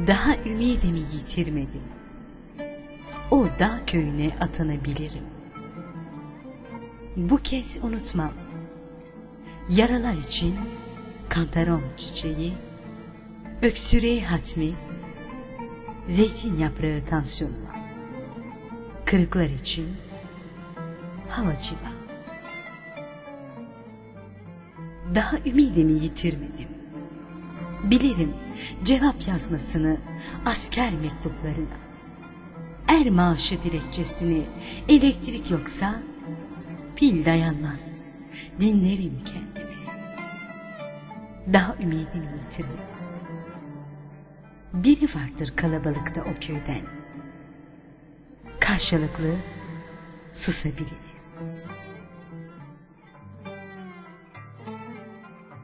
Daha ümidimi yitirmedim. O dağ köyüne atanabilirim. Bu kez unutmam. Yaralar için kantaron çiçeği, öksürüğe hatmi, zeytin yaprağı tansiyonuma, kırıklar için hava civa. Daha ümidimi yitirmedim. Bilirim cevap yazmasını asker mektuplarına, er maaşı dilekçesini, elektrik yoksa pil dayanmaz, dinlerim kendimi. Daha ümidimi yitirmedim. Biri vardır kalabalıkta o köyden. Karşılıklı susabiliriz.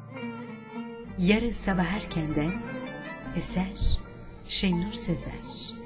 Yarın sabah erkenden eser Şenur Sezer.